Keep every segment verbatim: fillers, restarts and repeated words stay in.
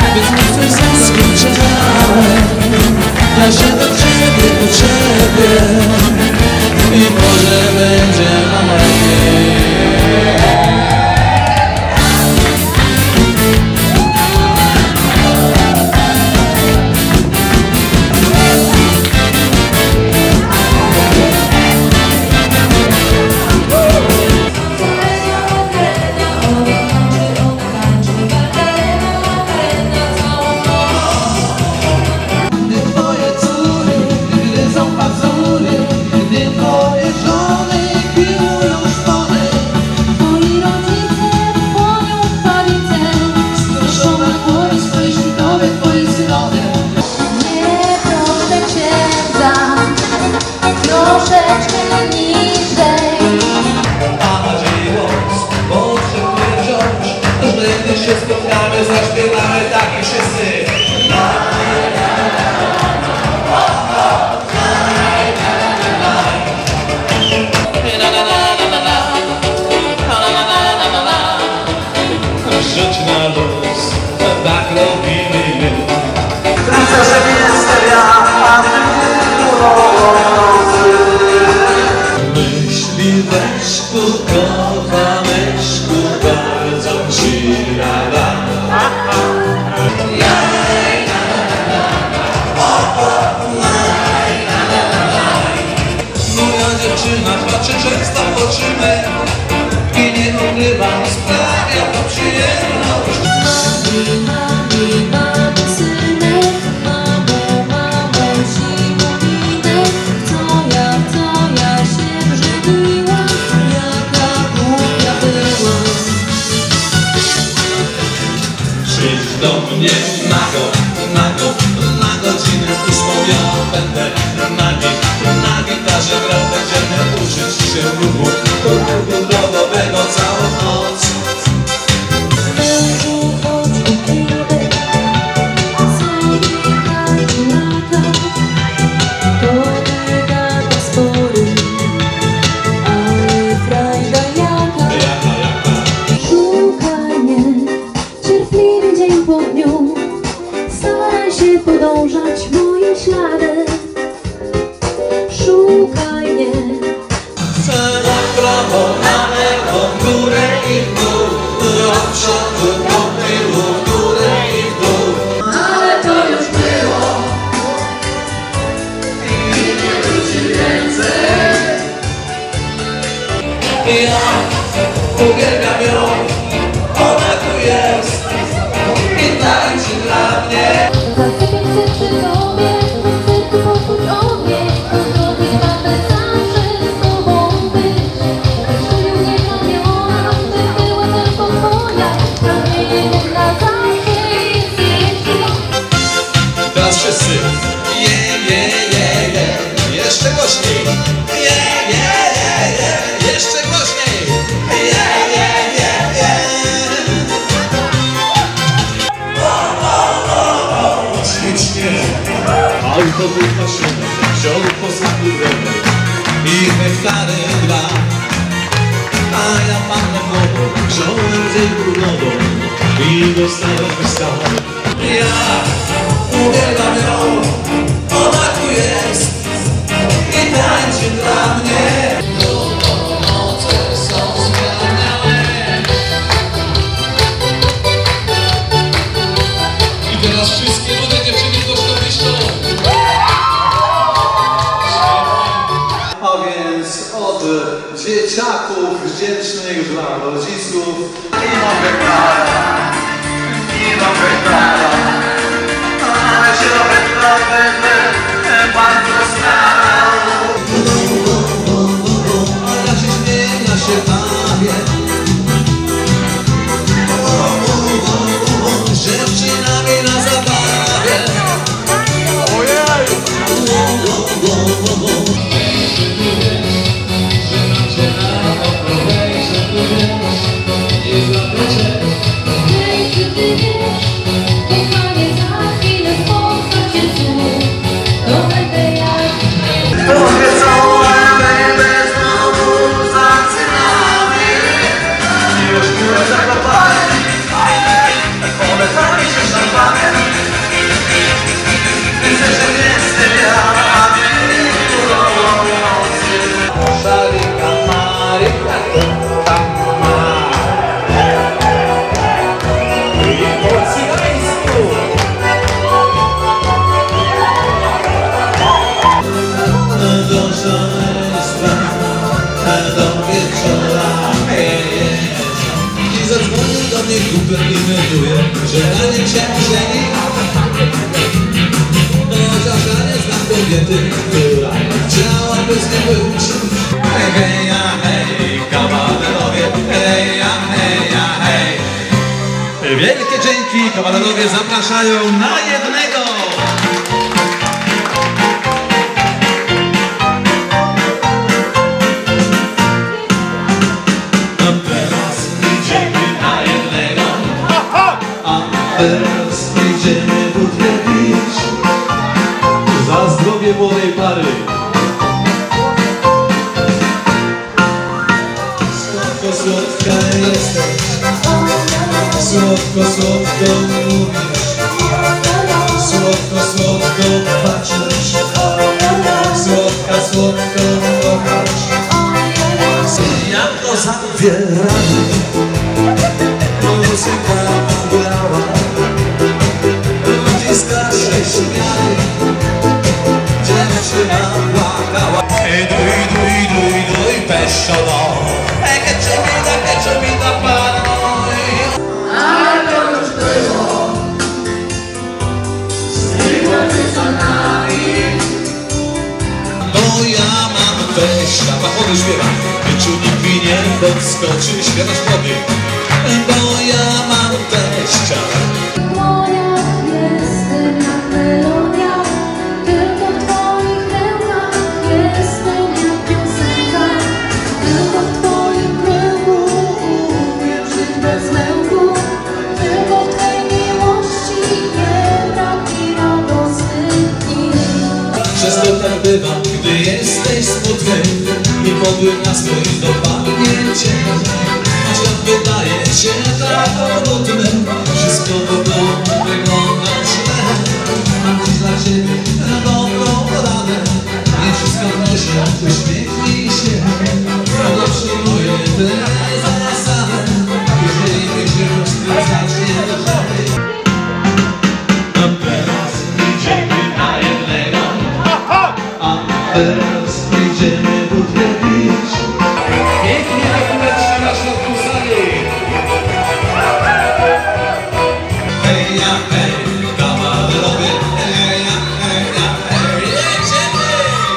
Być może zaskoczałem, ja się do ciebie uczepię i może będzie nam lepiej. Spotkamy, zaśpiewamy tak i wszyscy. Rzuć na luz, tak robimy. Chcę, żeby jestem ja, a ty nocy. Myśli weźku, kocha myszku, bardzo ci rada. Moja dziewczyna patrzy często w oczymy i nie ukrywam, sprawia to przyjemność. Mami, mami, mami, synek, mamo, mamusi, muminek, co ja, co ja się brzydziłam, jaka głupia byłam. Przyjdź do mnie nago, nago, na godzinę ósmą ja będę nagi, na gitarze grał, będziemy uczyć się ruchu, ruchu drogowego całą noc. Mężu, chodź upiły, sobie każdy lata, to wygada spory, ale frajda jaka. Jaka, jaka? Szukaj mnie, cierpliwie dzień po dniu, staraj się podążać moim śladem. Szukaj mnie. Chcę na prawo, na lewo, w górę i w dół, do przodu, do tyłu, w górę i w dół. Ale to już było I nie wróci więcej. Ja uwielbiam ją, ona tu jest i tańczy dla mnie. zasypiać chcę przy tobie, sercu poczuć ogień, zgodnie mamy zawsze z tobą być. Czuję mnie ramiona, by była tylko twoja, pragnienie na zawsze jest jeśli. Teraz wszyscy. Je, je, je, je. Jeszcze głośniej. Je, je, je, je. Jeszcze głośniej. Je, je, je, je. Ślicznie. Autobus maszyny wziął posłuchu drogę i hektary dwa. A ja pannę młodą wziąłem z jej brudową i dostałem wystawę. Ja uwielbiam ją, ona tu jest i tańczy dla mnie. Noce są wspaniałe. I teraz wszystkie rude dziewczyny głośno piszczą. A więc od dzieciaków wdzięcznych dla rodziców i mogę prawa, i mogę prawa, ale się będę bardzo starał. A ja się śmieję, ja się bawię. Dziewczynami na zabawie. Ojej! Hej, czy ty wiesz, do wieczora. I zadzwonił do mnie kuper i melduje, że na nie księżeni. Chociaż ja nie znam kobiety, która chciałaby z nim być. Hej, hej, ja, hej, kawalerowie, hej, ja, hej, ja, hej. Wielkie dzięki, kawalerowie zapraszają na jednego. Teraz idziemy wódkę pić za zdrowie młodej pary. Słodko, słodka jesteś, słodko, słodko mówisz, słodko, słodko patrzysz, słodka, słodko kochasz. Jak to zawieramy, muzyka grała, ludziska się śmiali, dziewczyna płakała. Duj, duj, duj, duj, peszo do, e che c'è vita, che c'è vita per noi. A to już było, znikło co nami. Bo ja mam teścia, pachody śpiewa, wyczunik winien podskoczy, śpiewasz wody. Bo ja mam teścia. Moja jestem jak melodia, tylko w twoich rękach jestem jak piosenka. Tylko w twoim kręgu umiem żyć bez lęku. Tylko w twej miłości nie brak mi radosnych dni. Często tak bywa, gdy jesteś smutny i podły nastrój dopadnie cię. A świat wydaje się tak okrutny, wszystko wokół wygląda źle. Mam dziś dla ciebie dobrą radę, nie wszystko wnosi, uśmiechnij się. Bo przyjmuję tę zasadę, jeżeli myślisz, że zacznie lżej. A teraz idziemy na jednego. A Teraz idziemy wódkę pić. pięknie jak na środku sali. Hej, ja, hej, kawalerowie, hej, ja, hej, ja, hej, jedziemy!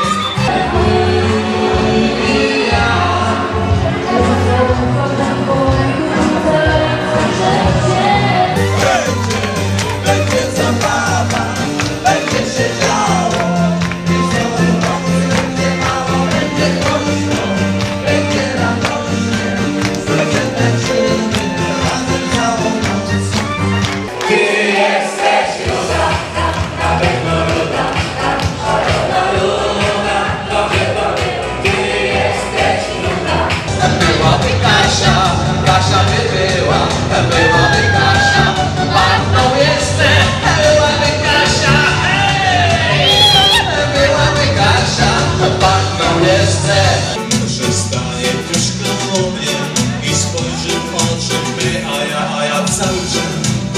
Będzie zabawa, będzie się działo. I znowu nocy będzie mało, będzie głośno, będzie radośnie. Zaczynamy razem całą noc. Ty jesteś ruda, na pewno ruda, szalona ruda, dobrze powiem. Ty jesteś ruda. Byłaby Kasia, Kasia by była, byłaby Kasia, panną jestem. Byłaby Kasia, hej, byłaby Kasia, panną jestem. Przestanie już koło mnie i spojrzy w oczy my, a ja, a ja cały czas,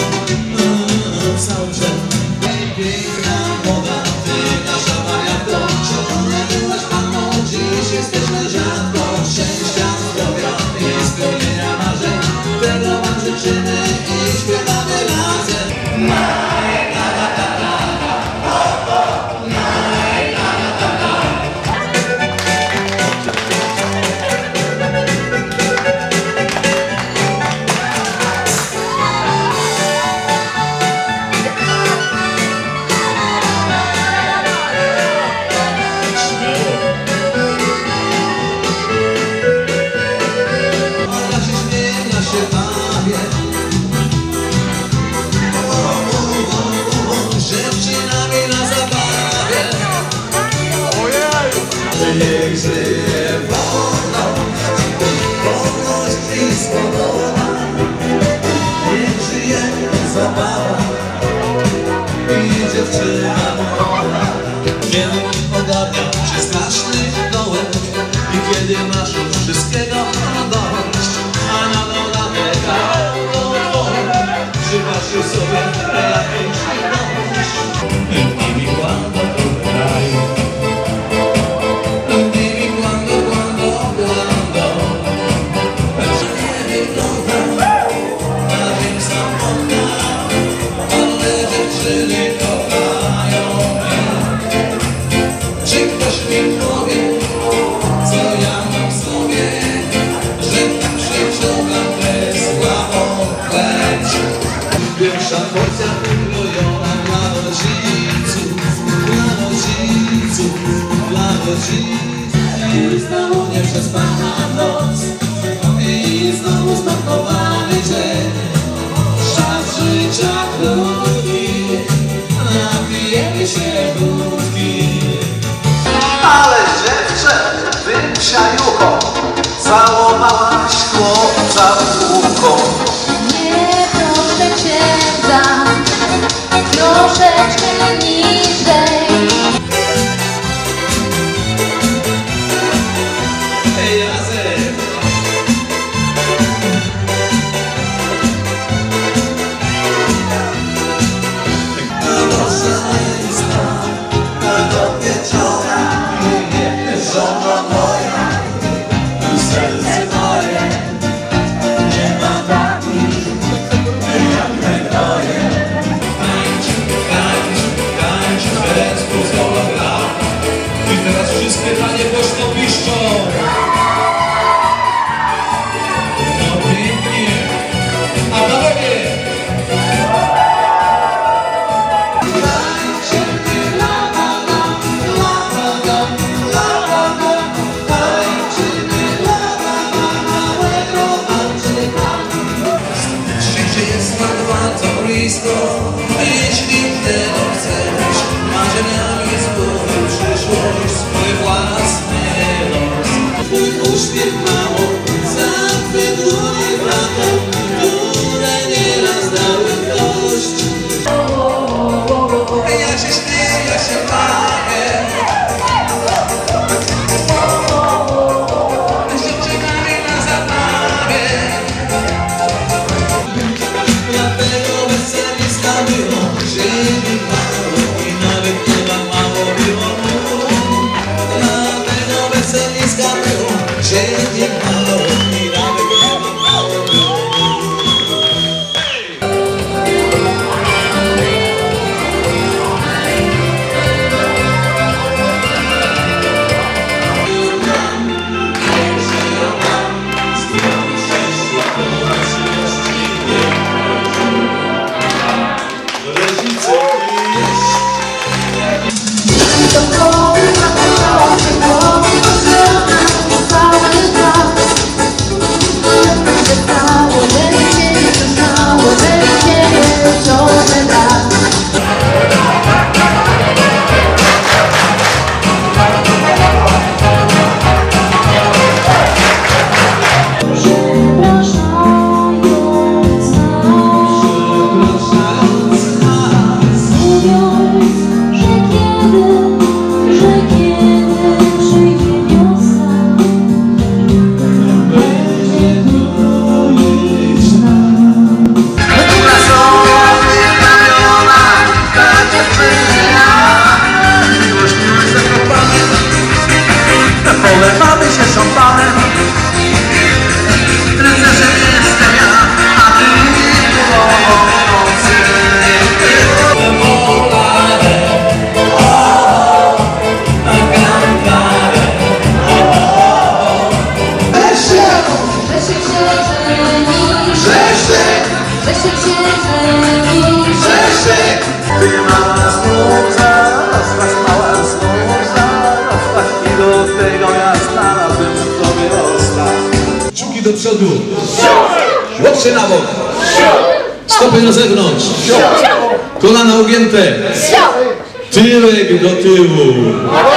cały czas. Piękna moda, ty nasza wariatko, szalona byłaś panną, dziś jesteś leżanką. Szczęścia, zdrowia i spełnienia marzeń, tego wam życzymy i śpiewamy razem. Maj, la, la, la, la, la, o, o, maj, la, la, la, la. Ja się śmieję, ja się bawię. O, o, o, o, dziewczynami na zabawie. Niech żyje wolność, wolność i swoboda. Niech żyje zabawa i dziewczyna młoda. Kiedy ogarnia się straszny dołek i kiedy masz już wszystkiego dość, a na dodatek alkohol, żywasz się sobie jakieś dość. Dimmi quando tu verrai, dimmi quando, quando, quando Całowałaś chłopca w ucho. Nie proszę księdza, troszeczkę niżej. Ej, Jacek! Do wieczora, żono moja, serce moje, nie ma takich jak me moje. Tańczy, tańczy, tańczy bez pozwolenia. I teraz wszystkie panie głośno piszczą. No pięknie. A panowie! Tańczy mi la la la, la la la, la la la. Tańczy mi la la la, małego Andrzejka. Życie jest tak bardzo blisko. Jeśli tego chcesz, marzeniami zbuduj przyszłość, swój własny los. Twój uśmiech mało, zachwyt dłonie bratą, które nieraz dały dość. Ja się śmieję, ja się bawię. Z dziewczynami na zabawie. Dlatego weseliska było, ziemi mało i nawet chyba mało było mu. Dlatego weseliska było, ziemi mało i nawet chyba mało było mu. Polewamy się szampanem. Rycerzem jestem ja, a ty nocy. Grzesiek się żeni, Grzesiek się żeni, Ty mała znów zarosłaś, mała znów zarosłaś i do tego ja znalazłem w tobie rozstaw. Kciuki do przodu. Łokcie na bok. Stopy na zewnątrz. Kolana ugięte. Tyłek do tyłu.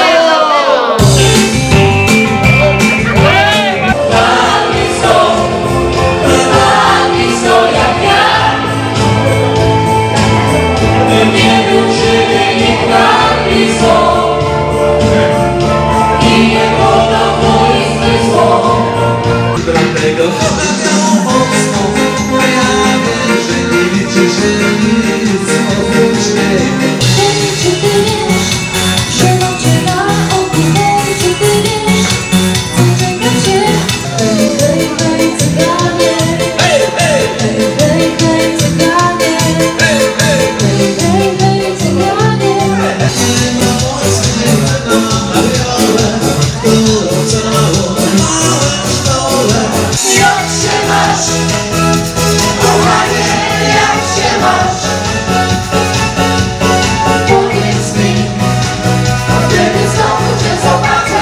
Dlatego kocham mocno, bo ja wiem, że nie liczy się nic oprócz niego. Czy ty wiesz, że mam cię na oku? Czy ty wiesz, co czeka cię? Hej, hej, hej, cyganie. Hej, hej, hej, hej, cyganie. Hej, hej, hej, hej, cyganie. Nie ma mocy na wiole, którą całą małe szkole. Jak się masz? Kochanie, jak się masz? Powiedz mi, kiedy znowu cię zobaczę.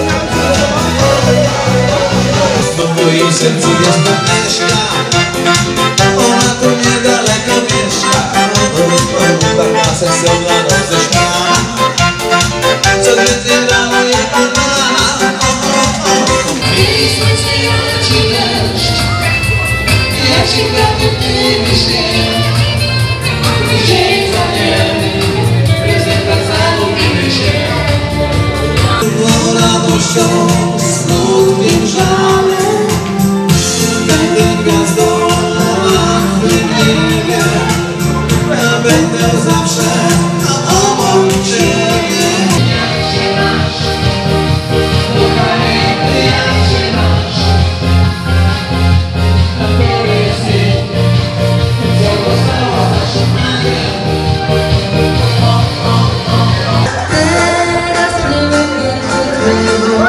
Bo w moim sercu jest Agnieszka, ona tu niedaleko mieszka. O, o, o, tak na seksowna nocy śpia. Codziennie rano jak ona. O, o, o, o. słońce, ja ci deszcz, ja ci kwiatów, ty mi śnieg. Dzień za dniem, prezydenta zalubimy się. Było radością, smutkiem, żalem, będę gwiazdą na tym niebie. Ja będę zawsze obok ciebie. Jak się masz, kochanie, jak się masz? A powiedz mi, co zostało naszym marzem. Teraz nie będzie tego.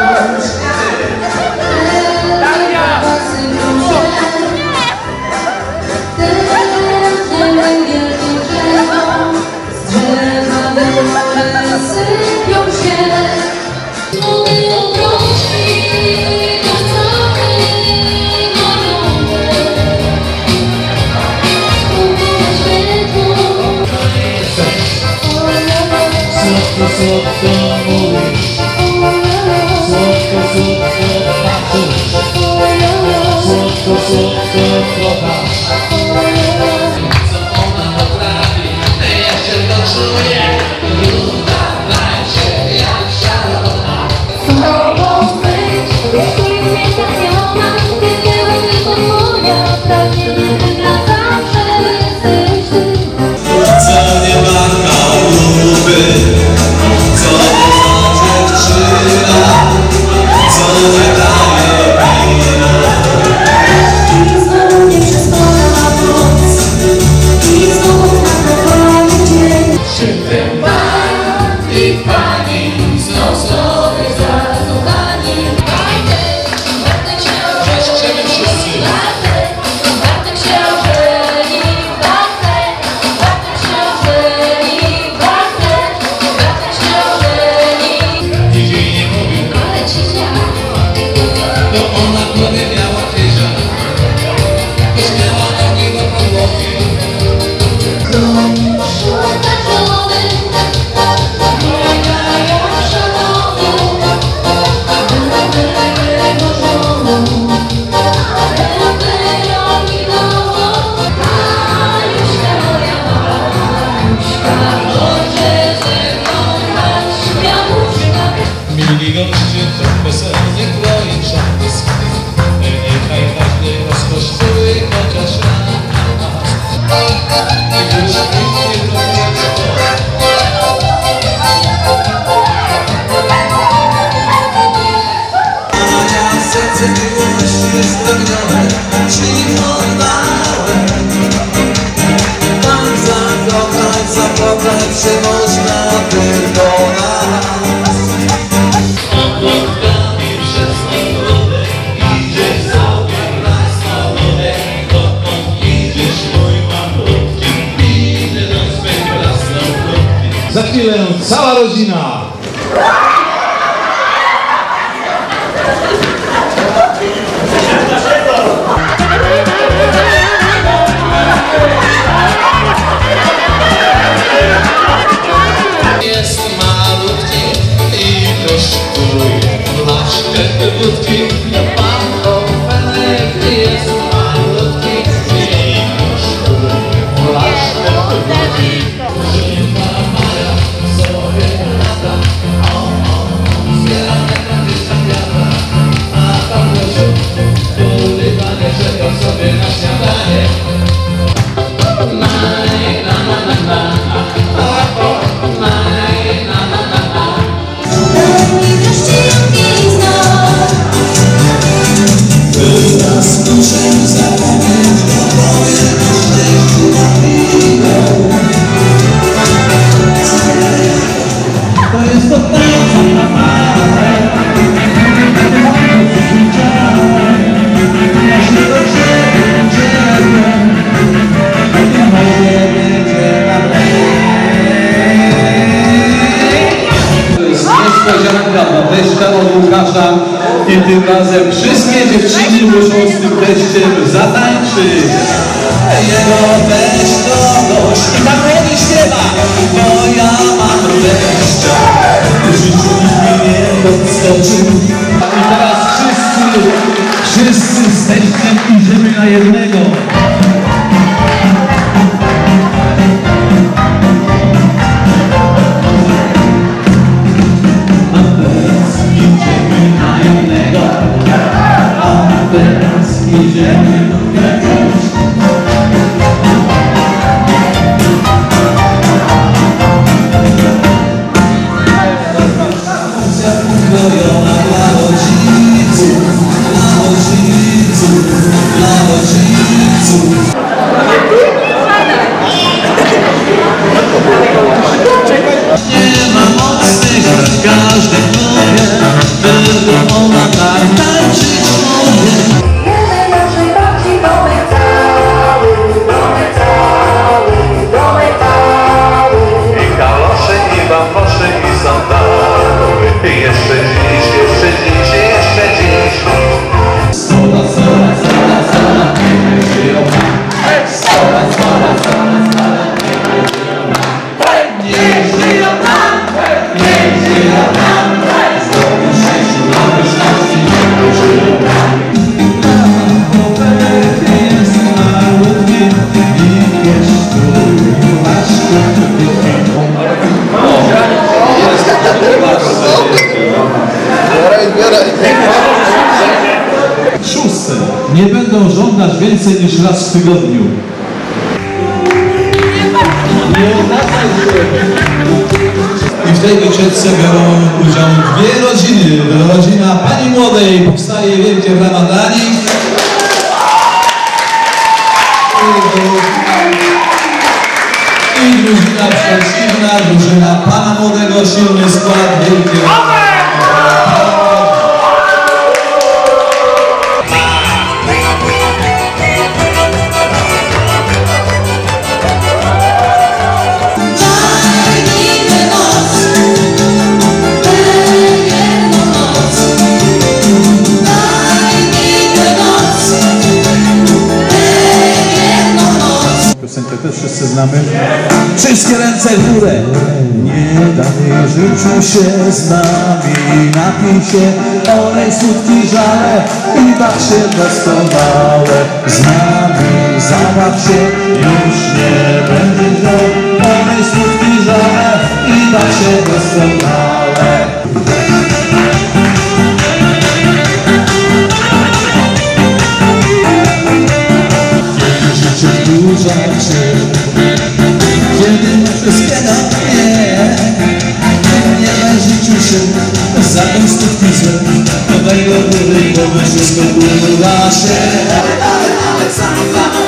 Słodko, słodko mówisz, słodko, słodko patrzysz, słodko, słodko kochasz. Co ona potrafi, ja się doczuję. Luda, daj się jak szalona. Z tobą być, jeśli mnie trafiona, wiedziała tylko moja, pragniemy na zawsze jesteś ty. Co nie warta luby, co to za dziewczyna, co nie daje wina. I znowu nie przespała noc, i znowu nakrywały dzień. Święty Pan i Pani są sobie zakochani. Bartek, Bartek się Wrzeszczemy wszyscy. Bartek, Bartek się ożeni, Bartek, Bartek się ożeni, Bartek, Bartek się ożeni. Nikt jej nie mówił, Ale ci działa. to ona w głowie miała krzyża. Choć miała nogi do podłogi. Szła tak żony, moja jak szalona, będę jego żoną, będę Jolitową. Maluśka moja, maluśka, chodźcie ze mną grać w jabłuszka. Mili goście, weselnych kroje szafy swych, niechaj każdy rozkosztuje chociaż raz. I już pięknie wróciło. Moja serce miłości jest spragnione, ci oddałem. Tak zakochać, zakochać się można tylko raz. Obłokami przez ogrodę idziesz sobie raz ogrodę. Dokąd idziesz, mój malutki, idę do swej krasnoludki. Za chwilę cała rodzina. Jest malutki i kosztuje flaszkę wódki. Pan Ofelek jest malutki i kosztuje flaszkę wódki. Żywa Maja sobie lata, o, o, zbierane prawie wiatra. A pan Grzesiu w dywanie czeka sobie na śniadanie. Maj, na, na, na, na, a, o, maj, na, na, na, na. Daj mi wreszcie jakiś znak. Była z noszem zapomnieć, bo powiem o szczęściu na chwilę. To jest to prawda. Naszego ciebie, moje będzie na To jest niespodzianka dla teścia od Łukasza i tym razem wszystkie dziewczyny muszą z tym teściem zatańczyć. Jego weź kogoś i tak ładnie śpiewa, bo ja mam teścia. W życiu nikt mnie nie podskoczył. I teraz wszyscy Wszyscy z teściem idziemy na jednego. A teraz idziemy na jednego. A teraz idziemy do jednego. Uzbrojona dla rodziców, dla rodziców, dla rodziców. Nie ma mocnych w każdej głowie, tylko ona tak tańczyć może. Jeden naszej babci domek cały, domek cały, domek cały. I kalosze, i bambosze, i sandały. I jeszcze dziś, jeszcze dziś, jeszcze dziś. Sola, sola, sola, sola, niech żyją nam. Sola, sola, sola, sola, niech żyją nam. Niech żyją nam, niech żyją nam. Zdrowiu, szczęściu, radości, niech żyją nam. Powety jest malutki i jest trój, płaszczu, Szóste. Nie będą żądać więcej niż raz w tygodniu. I w tej wycieczce biorą udział dwie rodziny. Rodzina pani młodej powstaje wielkie brawa dla nich. I drużyna przeciwna, drużyna pana młodego, silny skład, wielkie brawa. Piosenkę też wszyscy znamy. Wszystkie ręce w górę. Nie daj życiu się z nami, napij się, olej smutki żale i baw się doskonale. Z nami zabaw się, już nie będzie źle, olej smutki żale i baw się doskonale. Kiedy życie wkurza cię, kiedy wszystkiego nie, nie daj życiu się za tą stównicę, do tego góry, bo wszystko uda się. Ale, ale, ale, sam, sam.